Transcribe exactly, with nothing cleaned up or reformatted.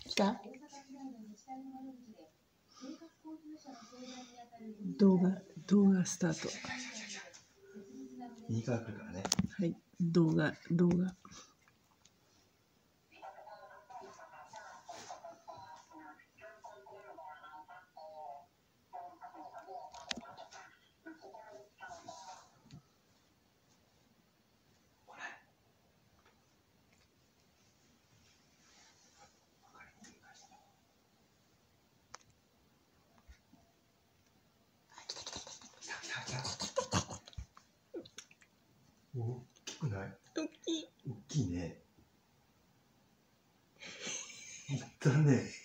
来た？動画、動画スタート。 右から来るからね。 はい、動画、動画。 大きくない？ 大きい。 大きいね。いったね。